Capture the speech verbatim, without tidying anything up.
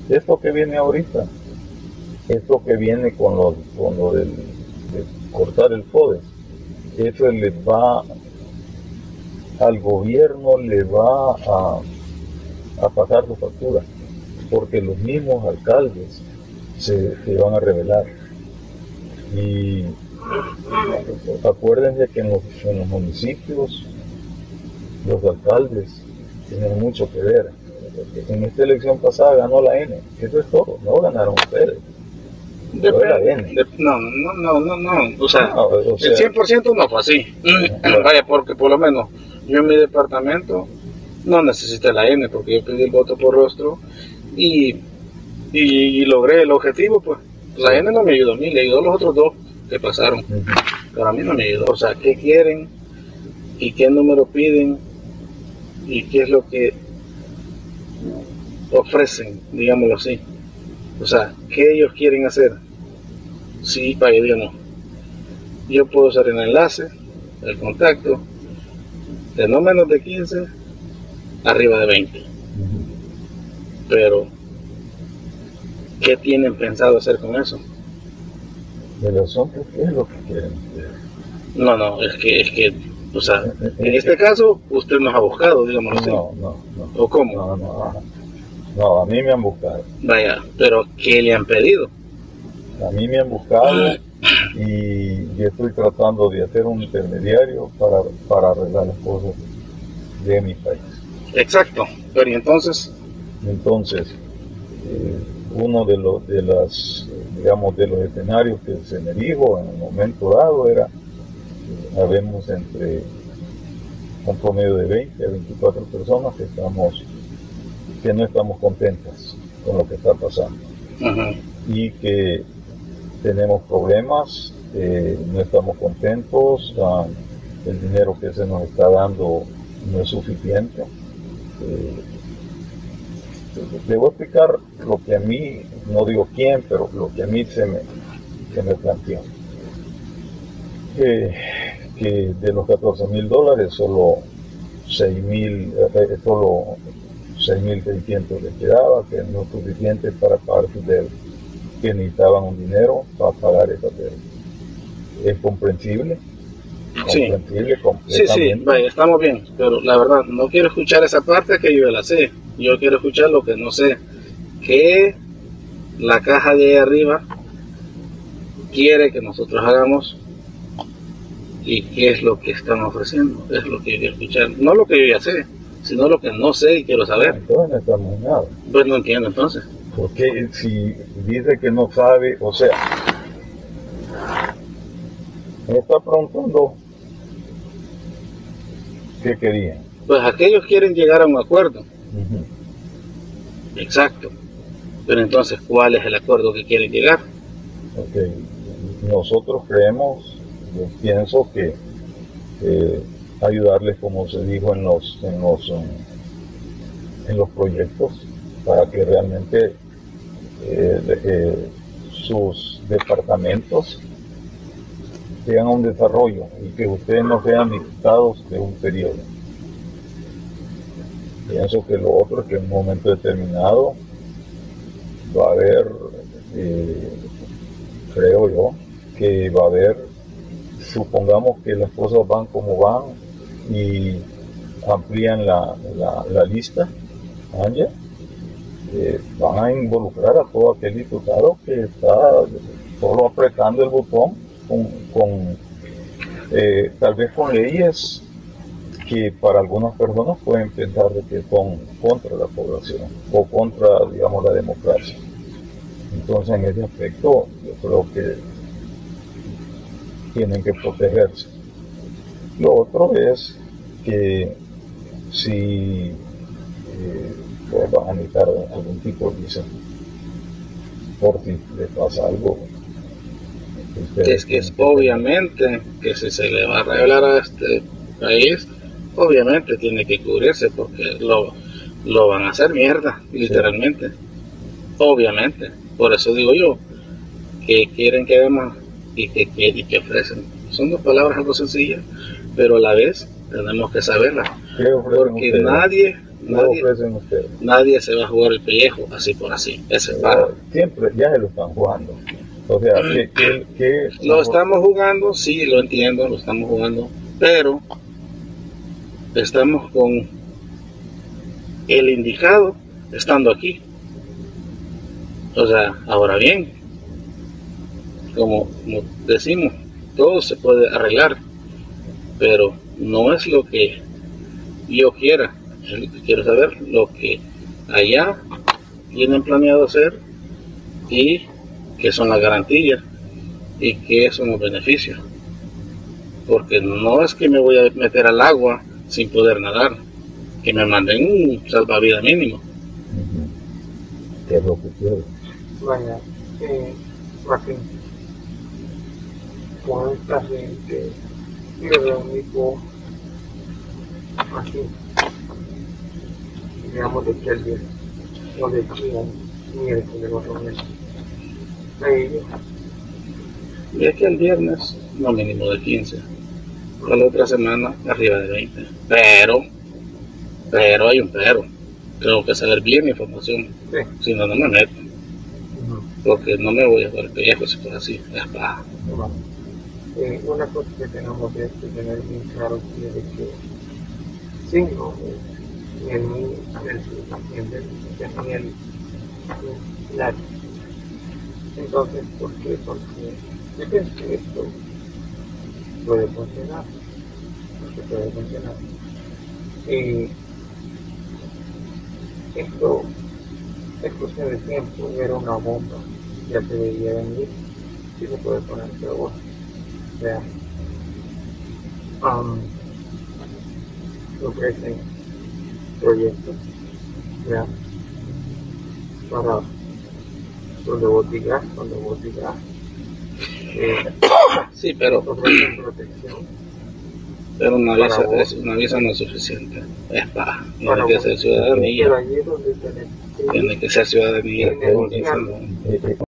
Esto que viene ahorita, esto que viene con lo, con lo del, de cortar el FODES, eso le va, al gobierno le va a, a pasar su factura, porque los mismos alcaldes se, se van a rebelar. Y acuérdense que en los, en los municipios los alcaldes tienen mucho que ver. En esta elección pasada ganó la N, eso es todo, no ganaron ustedes. Depende, de, no, no, no, no, no, o sea, no, o sea el cien por ciento no fue así. Bueno. Vaya, porque por lo menos yo en mi departamento no necesité la N, porque yo pedí el voto por rostro y, y, y logré el objetivo, pues. La N no me ayudó a mí, le ayudó a los otros dos que pasaron, uh-huh. Pero a mí no me ayudó. O sea, ¿qué quieren y qué número piden y qué es lo que ofrecen, digámoslo así? O sea, ¿qué ellos quieren hacer? Sí, para ellos no. Yo puedo usar el enlace, el contacto, de no menos de quince, arriba de veinte. Uh-huh. Pero, ¿qué tienen pensado hacer con eso? ¿De los hombres qué es lo que quieren? No, no, es que, es que, o sea, en este caso, usted nos ha buscado, digámoslo así. No, no, no. ¿O cómo? No, no, no, a mí me han buscado. Vaya, pero ¿qué le han pedido? A mí me han buscado y yo estoy tratando de hacer un intermediario para, para arreglar las cosas de mi país. Exacto, pero ¿y entonces? Entonces, eh, uno de los, de las, digamos, de los escenarios que se me dijo en un momento dado era, eh, habemos entre un promedio de veinte a veinticuatro personas que estamos, que no estamos contentas con lo que está pasando. Uh-huh. Y que tenemos problemas, eh, no estamos contentos, uh, el dinero que se nos está dando no es suficiente. Eh, le voy a explicar lo que a mí, no digo quién, pero lo que a mí se me, se me planteó. Que, que de los catorce mil dólares, solo seis mil, eh, solo seis mil seiscientos les quedaba, que no es suficiente para pagar sus deudas, que necesitaban un dinero para pagar esa deuda. Es comprensible. Sí, sí, sí, vaya, estamos bien, pero la verdad, no quiero escuchar esa parte que yo ya la sé, yo quiero escuchar lo que no sé, que la caja de ahí arriba quiere que nosotros hagamos y qué es lo que están ofreciendo, es lo que yo quiero escuchar, no lo que yo ya sé, sino lo que no sé y quiero saber. Entonces no estamos en nada. Pues no entiendo entonces. Porque si dice que no sabe, o sea, me está preguntando qué querían. Pues aquellos quieren llegar a un acuerdo. Uh-huh. Exacto. Pero entonces, ¿cuál es el acuerdo que quieren llegar? Okay. Nosotros creemos, yo pienso que eh, ayudarles, como se dijo en los, en los, en los proyectos, para que realmente eh, eh, sus departamentos tengan un desarrollo y que ustedes no sean dictados de un periodo. Pienso que lo otro es que en un momento determinado va a haber, eh, creo yo, que va a haber, supongamos que las cosas van como van y amplían la, la, la lista, Ángel, eh, van a involucrar a todo aquel diputado que está solo apretando el botón con, con eh, tal vez con leyes que para algunas personas pueden pensar de que son contra la población o contra, digamos, la democracia. Entonces, en ese aspecto, yo creo que tienen que protegerse. Lo otro es que si eh, pues van a necesitar algún tipo de visa por si les pasa algo. Es que es obviamente que si se le va a revelar a este país, obviamente tiene que cubrirse porque lo, lo van a hacer mierda, literalmente. Sí. Obviamente. Por eso digo yo, que quieren que hagamos y que, que, y que ofrecen. Son dos palabras algo sencillas, pero a la vez tenemos que saberlas. Porque nadie, nadie, nadie se va a jugar el pellejo así por así. Ese es para. Siempre ya se lo están jugando. O sea, ¿qué, qué, qué lo estamos jugando, sí, lo entiendo, lo estamos jugando, pero estamos con el indicado estando aquí. O sea, ahora bien, como, como decimos, todo se puede arreglar, pero no es lo que yo quiera. Quiero saber lo que allá tienen planeado hacer y qué son las garantías y qué son los beneficios. Porque no es que me voy a meter al agua sin poder nadar, que me manden un salvavidas mínimo. ¿Qué es lo que quiero? Vaya, eh, Joaquín, con esta gente, yo reúnico aquí, digamos de que el día, no de aquí al miércoles, los reuniones. Ellos. Y aquí el viernes, no mínimo de quince. Para la otra semana, arriba de veinte. Pero, pero hay un pero. Tengo que saber bien la información. Sí. Si no, no me meto. Uh-huh. Porque no me voy a jugar el pellejo si fuera así. Es paja. Bueno, eh, una cosa que tenemos que tener bien claro es de que sí, no, ni el niño, también ni el la. Entonces, ¿por qué? Porque yo pienso que esto puede funcionar, porque puede funcionar. Y esto es cuestión de tiempo, era una bomba, ya se veía venir, sí se puede poner peor. O sea, um, ofrecen proyectos, ya, para donde vos digas, donde vos digas. Eh, sí, pero protección. Pero una visa, es, una visa no es suficiente. Es para. Tiene que ser ciudadanía. Tiene que ser ciudadanía.